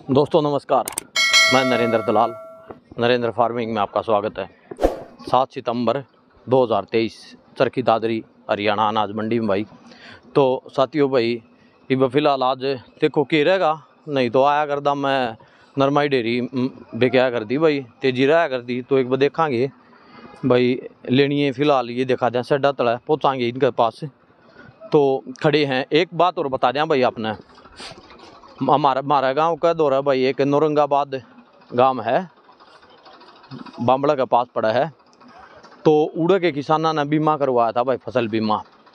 दोस्तों नमस्कार, मैं नरेंद्र दलाल, नरेंद्र फार्मिंग में आपका स्वागत है। 7 सितंबर 2023 चरखी दादरी हरियाणा अनाज मंडी में भाई। तो साथियों भाई ये फिलहाल आज देखो के रहेगा, नहीं तो आया करदा मैं नरमाई डेरी बेचा कर दी भाई, तेजी रहा कर दी। तो एक बार देखांगे भाई लेनी है। फिलहाल ये देखा दें सेडा तला पहुँचाएंगे इनके पास तो खड़े हैं। एक बात और बता दें भाई, आपने हमारा गांव का दौरा भाई, एक नौरंगाबाद गांव है, बांबड़ा के पास पड़ा है। तो उड़े के किसाना ने बीमा करवाया था भाई, फसल बीमा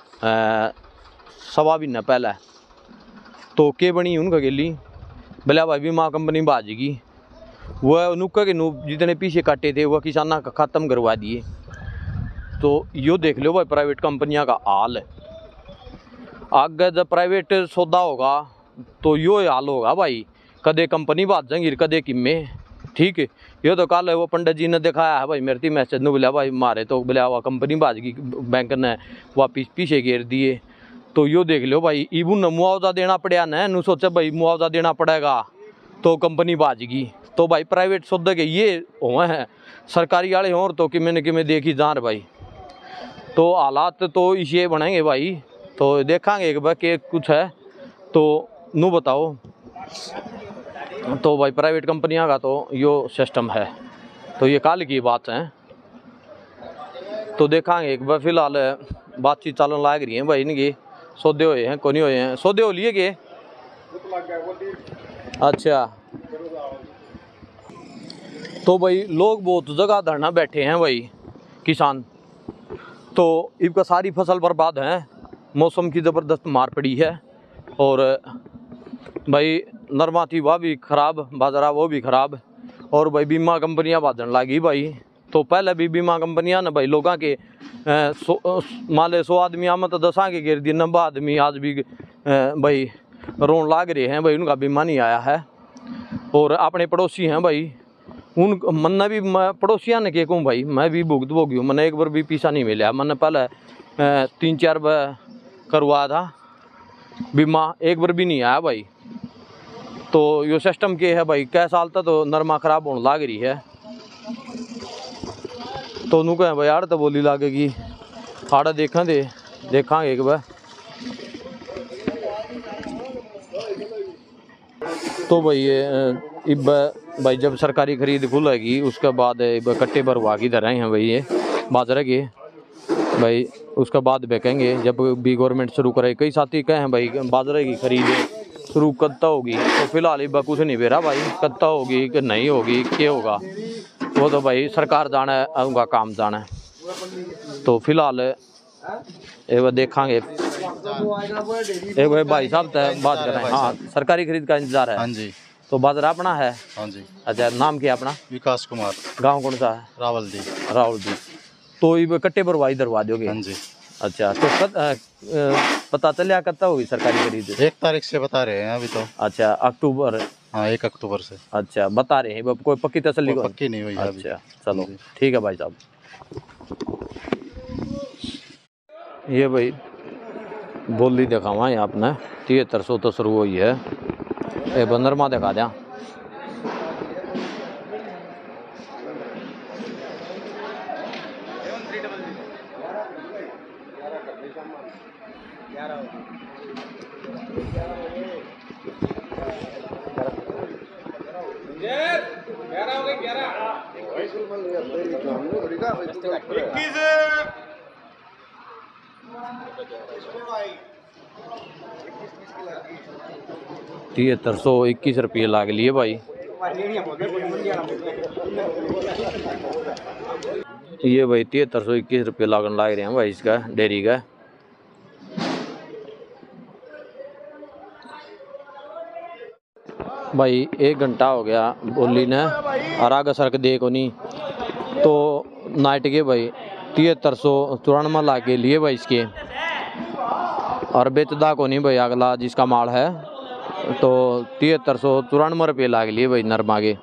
1.25 महीने पहले। तो के बनी उनका गेली भले भाई बीमा कंपनी बाजेगी, वह नुक्का के जितने पीछे काटे थे वह किसाना का ख़त्म करवा दिए। तो यो देख लो भाई प्राइवेट कंपनियां का हाल। आगे जब प्राइवेट सौदा होगा तो यो हाल होगा भाई, कदे कंपनी बात जाएंगी कदे किम्मे। ठीक है, ये तो कल वो पंडित जी ने दिखाया है भाई, मेरे मैसेज ने बोला भाई मारे तो बोला हुआ कंपनी बाज गई, बैंक ने वापिस पीछे घेर दिए। तो यो देख लो भाई, इबू ने मुआवजा देना पड़ा न, नू सोचा भाई मुआवजा देना पड़ेगा तो कंपनी बाज गई। तो भाई प्राइवेट सौदे के ये हुए हैं, सरकारी वाले और तो किमें न किमें देखी जान भाई। तो हालात तो इसे बनेंगे भाई। तो देखांगे एक बार के कुछ है तो नू बताओ। तो भाई प्राइवेट कंपनियां का तो यो सिस्टम है। तो ये काल की बात है, तो देखांगे एक बार। फिलहाल बातचीत चलन लाग रही है भाई, इनकी सौदे हुए हैं कोनी हुए हैं, सौदे हो लिए के। अच्छा, तो भाई लोग बहुत जगह धरना बैठे हैं भाई किसान। तो इनका सारी फसल बर्बाद है, मौसम की ज़बरदस्त मार पड़ी है। और भाई नरमा थी वह भी ख़राब, बाजरा वो भी ख़राब। और भाई बीमा कंपनियां बाजन लगी भाई। तो पहले भी बीमा कंपनियां ने भाई लोगों के माले 100 आदमी आम तो 10 के गिर दी, 90 आदमी आज भी भाई रोन लाग रहे हैं भाई, उनका बीमा नहीं आया है। और अपने पड़ोसी हैं भाई, उन मन भी पड़ोसियां ने के कहूँ भाई, मैं भी भुगत भोगी हूँ। मैंने एक बार भी पैसा नहीं मिला, मैंने पहले 3-4 बार करवाया था बीमा, एक बार भी नहीं आया भाई। तो यो सिस्टम के है भाई, कै साल तक तो नरमा खराब होने लाग रही है। तो नू कहें भाई आड़ तो बोली लागेगी, आड़ा देखांगे एक बार। तो भाई इब भाई जब सरकारी खरीद खुलेगी उसके बाद कट्टे भरवा की धराए हैं भाई ये बाजरे के भाई, उसके बाद बेचेंगे जब भी गवर्नमेंट शुरू करे। कई साथी कहें भाई बाजरे की खरीद शुरू कत्ता होगी, तो फिलहाल इब कुछ नहीं बेरा भाई, कत्ता होगी कि नहीं होगी क्या होगा वो तो भाई सरकार जाना है, उनका काम जाना है। तो फिलहाल एक बार देखांगे। एक भाई भाई साहब बात कर रहे हैं, हाँ सरकारी खरीद का इंतजार है। हाँ जी। तो बाजरा अपना है? हाँ जी। अच्छा, नाम क्या अपना? विकास कुमार। गांव कौन सा है? रावल दी। राहुल जी। तो ये कट्टे भरवाई दरवा दोगे? हाँ जी। अच्छा, तो पता चलिया कत्ता होगी सरकारी खरीद? 1 तारीख से बता रहे हैं अभी तो। अच्छा, अक्टूबर? हाँ 1 अक्टूबर से। अच्छा, बता रहे हैं, कोई पक्की तसल्ली? पक्की नहीं हुई अभी। अच्छा चलो ठीक है भाई साहब। ये भाई बोली दिखावा है आपने, 7300 तो शुरू हुई है। ये बंदरमा दिखा दें। ₹7321 लाग लिए भाई। ये भाई 7321 लागन लाग रहे हैं भाई इसका डेयरी का। भाई 1 घंटा हो गया बोली ने, और आगे सड़क देखो नहीं। तो नाइट के भाई 7394 लाग के लिए भाई इसके, और बेचदा को नहीं भाई अगला जिसका माल है। तो 7394 रुपये लाग लिए भाई नरमा के।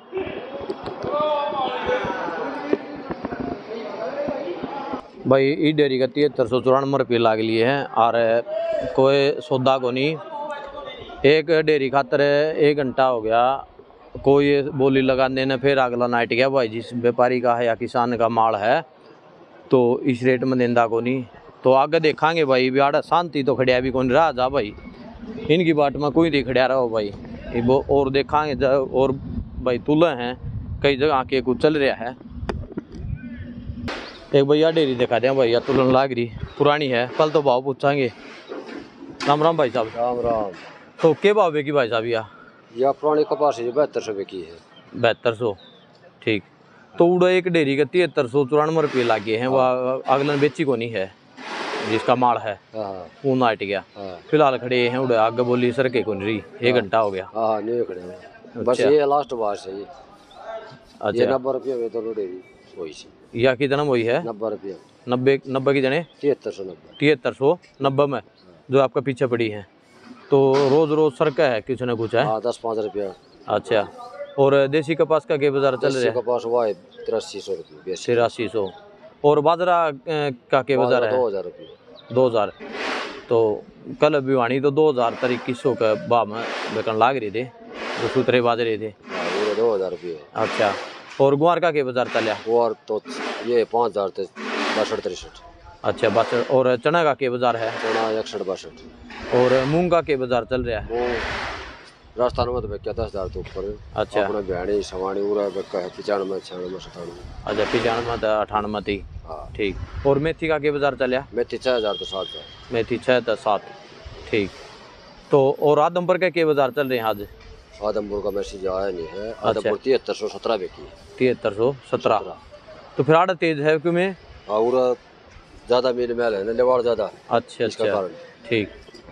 भाई ई डेयरी का 7394 रुपये लाग लिए हैं, और कोई सौदा को नहीं। एक डेयरी खातर 1 घंटा हो गया कोई ये बोली लगा देने फिर अगला नाइट गया भाई जिस व्यापारी का है या किसान का माल है तो इस रेट में देंदा को नहीं। तो आगे देखांगे भाई बिहाड़ा शांति तो खड़िया भी कौन रहा जा भाई इनकी बाट में कोई नहीं खड़िया रहो भाई ये वो और देखांगे और भाई तुले हैं कई जगह आके कुछ चल रहा है। एक भैया डेयरी दिखा दें भैया तुलन लाग रही पुरानी है कल तो भाव पूछांगे। राम राम भाई साहब। राम राम। तो क्या भाव है कि भाई साहब यह पुरानी कपास है 7200 की है। 7200 ठीक। तो उड़ा एक डेयरी का 7394 रुपये लागे हैं वह अगलन बेची को नहीं है जिसका माल है वो नाट गया फिलहाल खड़े हैं उड़े आगे बोली सर के को नहीं 1 घंटा हो गया। हाँ नहीं खड़े बस ये लास्ट बात है ये। अच्छा 90 रुपये में तो डेयरी वही सी या कितना वही है 90 रुपये 90 की जने 7390 में जो आपका पीछे पड़ी है। तो रोज रोज सरका है कुछ ना कुछ है 10-5 रुपया। अच्छा और देसी कपास का क्या बाजार चल रहा है? कपास हुआ है 8300 रुपये 8300 और बाजरा का क्या बाजार है? 2000 रुपये 2000। तो कल भिवानी तो 2000-2100 का भाव में बेकन लाग रहे थे जो सूत्रे बाजरे थे 2000 रुपये। अच्छा और गुआर का क्या बाजार चलिया? गुआर तो ये 5000 से 62-63। अच्छा बस और चना का क्या बाजार है? चना 61-62। और मूंग का क्या बाजार चल रहा है? वो राजस्थान में तो बेचा 10,000 तो ऊपर। अच्छा अपना बिहाड़ी सवाणी उरा बेचा है 95-96-97। अच्छा 95 तो 98 थी। हाँ ठीक। और मेथी का क्या बाजार चलिया? मेथी 6000 तो 7,000। मेथी 6 तो 7 ठीक। तो और आदमपुर का क्या बाजार चल रहे हैं आज? आदमपुर का मैसेज आया नहीं है। आदमपुर 7317 बेची 7317। तो फिर आड़ा तेज है क्यों में? और ज्यादा मील मैल है ना लेवाड़ ज्यादा। अच्छा अच्छा ठीक।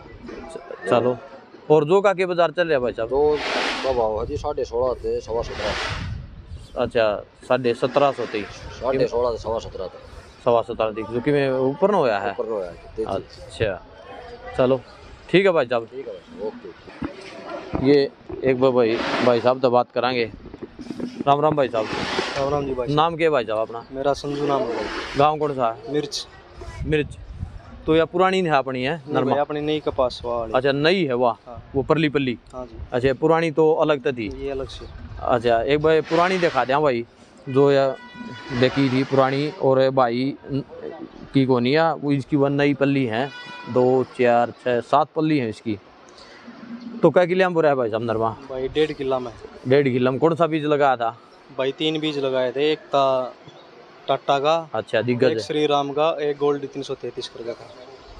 चलो और जो का के बाजार चल रहा है भाई साहब? तो भाव है जी 16.5 से 17.5। अच्छा 17.5 थी 16.5 से 17.5 तक 17.5 थी जो कि में ऊपर ना होया है। ऊपर होया है। अच्छा चलो ठीक है भाई साहब। ठीक है भाई ओके। ये एक बार भाई साहब तो बात करांगे। राम राम भाई साहब। राम राम जी भाई। नाम क्या है भाई साहब अपना? मेरा संजू नाम है। गांव कौन सा है? मिर्च। तो यह पुरानी है अपनी है नरमा अपनी नई कपास वाली। अच्छा नई है वाह। हाँ। वो परली पल्ली। हाँ जी। अच्छा पुरानी तो अलग तो थी ये अलग से। अच्छा एक भाई पुरानी दिखा दें भाई जो यह देखी थी पुरानी और भाई की को नहीं है वो इसकी वन नई पल्ली है 2 4 6 7 पल्ली है इसकी। तो क्या किला में बुरा है भाई साहब नरमा? भाई 1.5 किला में। 1.5 किला में कौन सा बीज लगाया था भाई? 3 बीज लगाए थे। एक था टाटा का। अच्छा दिग्गज। एक श्री राम का। एक गोल्डी 333 करके था।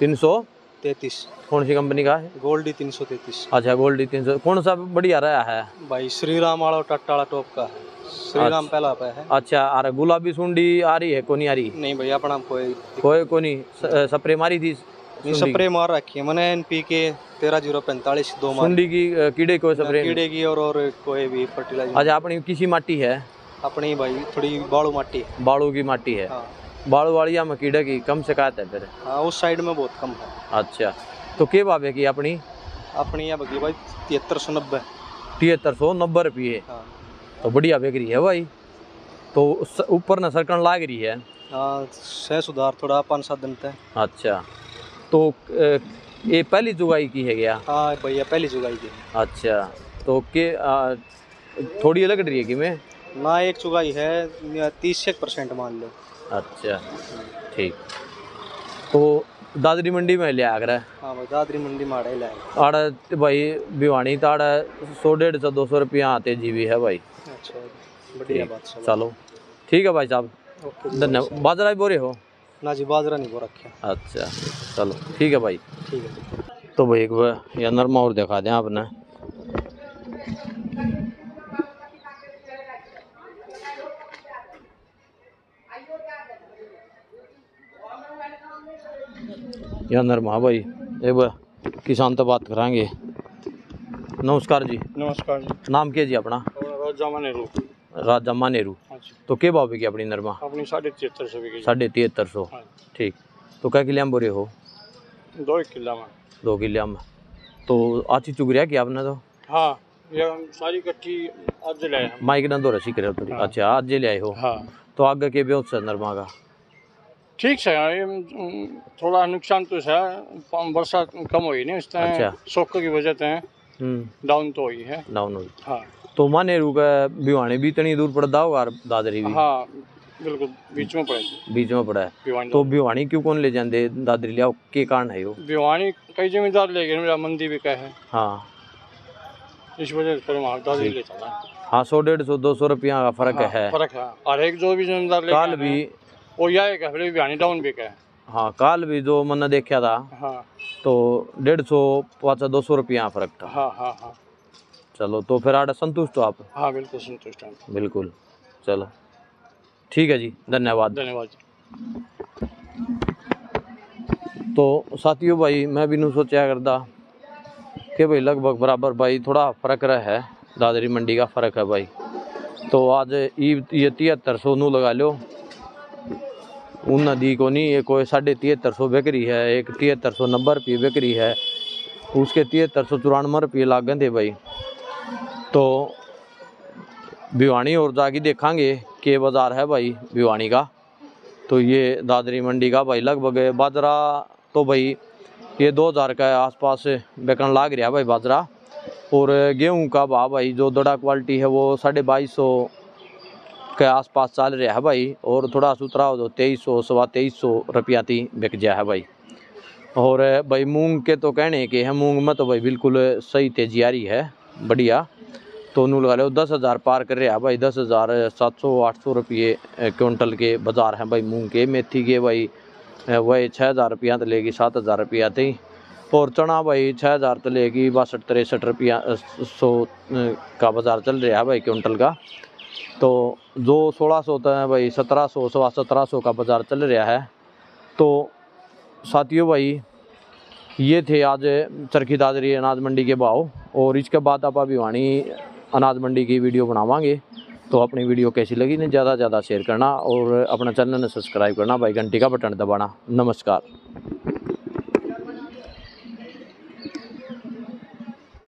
333 कौन सी कंपनी का है? गोल्डी 333। अच्छा गोल्डी 300 कौन सा बढ़िया रहा है भाई? श्री राम वाला टाटा वाला टॉप का है। श्री राम पहला पे है। अच्छा अरे गुलाबी सुंडी आ रही है को नहीं आ रही? नहीं भाई अपना कोई को नहीं स्प्रे मारी थी? नहीं स्प्रे मार रखी है मैंने NPK 13-045 2 मार। सुंडी की कीड़े को स्प्रे? कीड़े की और कोई भी फर्टिलाइजर। अच्छा अपनी किसी माटी है? अपनी भाई थोड़ी बालू माटी है। बालू की माटी है। हाँ। बालू वाली या में कीड़े की कम शिकायत है फिर? हाँ उस साइड में बहुत कम है। अच्छा तो क्या भाव है की अपनी? अपनी यह बकरी भाई 7390। 7390 रुपये। हाँ। तो बढ़िया बिक्री है भाई। तो ऊपर न सरकन लाग रही है। हाँ से सुधार थोड़ा 5-7 दिन तक। अच्छा तो ये पहली जुगाई की है क्या? हाँ भैया पहली जुगाई की। अच्छा तो के थोड़ी अलग रही है कि में ना एक चुगाई है 30% मान लो। अच्छा ठीक। तो दादरी मंडी में ले आकर? हाँ भाई दादरी मंडी में आड़े लाए। आड़ा भाई भिवानी तो आड़ा 100-150-200 रुपया आते जीवी है भाई। अच्छा बढ़िया बात। चलो ठीक है भाई साहब धन्यवाद। बाजरा बोरे हो ना जी? बाजरा नहीं बो रखे। अच्छा चलो ठीक है भाई। ठीक है। तो भाई एक बार यह नरमा और दिखा दें आपने। यह नरमा भाई एक बार किसान तो बात कराएंगे। नमस्कार जी। नमस्कार जी। नाम क्या जी अपना? राजा मानेरू। तो क्या भाव की अपनी नरमा? अपनी 7350 की। 7350 ठीक। तो क्या किले में बोरे हो? 2 किला में। 2 किले में। तो अच्छी चुग रहा कि आपने तो? हाँ ये सारी इकट्ठी आज ले आए। माइक ना दो रसी करे थोड़ी। अच्छा आज ले आए हो। हाँ। तो आगे के बेहद से नरमा का ठीक है थोड़ा नुकसान तो है वर्षा कम हुई नहीं इस अच्छा। सोख की वजह से डाउन तो हुई है। डाउन हुई। हाँ तो माने रुका भिवानी भी इतनी दूर पड़ता होगा और दादरी भी? हाँ बिल्कुल बीच में पड़े, बीच में पड़ा है। भिवानी तो भिवानी क्यों कौन ले जाते दादरी लिया के कारण है? भिवानी कई जमींदार ले गए, मेरा मंदी भी का है। हाँ इस वजह से फिर दादरी ले चला। हाँ 100 150 200 रुपया का फर्क है। फर्क है। और एक जो भी जमींदार ले काल भी वो यह है फिर भिवानी डाउन भी का है। हाँ काल भी जो मैंने देखा था हाँ तो 150 पाँच 200 रुपया फर्क था। हाँ हाँ हाँ। चलो तो फिर आड़ा संतुष्ट हो आप? हाँ बिल्कुल संतुष्ट हूँ। बिल्कुल चलो ठीक है जी, धन्यवाद। धन्यवाद। तो साथियों भाई मैं भी नहीं सोचा करता कि भाई लगभग बराबर भाई थोड़ा फ़र्क रहा है, दादरी मंडी का फ़र्क है भाई। तो आज ये 7300 नू लगा लो, उन नदी को नहीं, ये कोई 7350 बिक्री है, एक 7390 रुपये बिक्री है, उसके 7394 रुपये लाग थे भाई। तो भिवानी और जाके देखांगे के बाज़ार है भाई भिवानी का। तो ये दादरी मंडी का भाई लगभग बाजरा तो भाई ये 2000 का आसपास बिकन लाग रहा भाई बाजरा। और गेहूं का भाव भाई जो दड़ा क्वालिटी है वो 2250 के आसपास चल रहा है भाई। और थोड़ा सुथरा हो तो 2300 सवा 2300 रुपया थी बिक जाए है भाई। और भाई मूंग के तो कहने के है, मूंग में तो भाई बिल्कुल सही तेजी आ रही है, बढ़िया। तो नू लगा लो 10,000 पार कर रहा है भाई, 10,700-800 रुपये क्विंटल के बाज़ार हैं भाई मूंग के। मेथी के भाई वही 6,000 रुपया तो लेगी, 7,000 रुपया थी। और चना भाई 6,000 तो लेगी, 62-63 रुपया 100 का बाज़ार चल रहा है भाई क्विंटल का। तो जो 1600 तो है भाई 1700 सवा 1700 का बाज़ार चल रहा है। तो साथियों भाई ये थे आज चरखी दादरी अनाज मंडी के भाव। और इसके बाद आप भिवानी अनाज मंडी की वीडियो बनावांगे। तो अपनी वीडियो कैसी लगी ने ज़्यादा से ज़्यादा शेयर करना और अपना चैनल ने सब्सक्राइब करना भाई, घंटी का बटन दबाना। नमस्कार।